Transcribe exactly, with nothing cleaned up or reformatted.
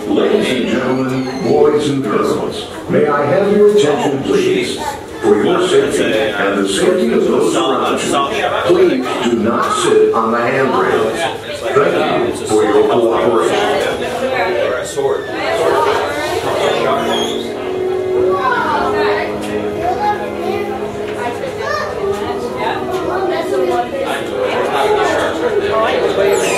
Ladies and gentlemen, boys and girls, may I have your attention, please? For your safety and the safety of those around you, please do not sit on the handrails. Thank you for your cooperation. Wait.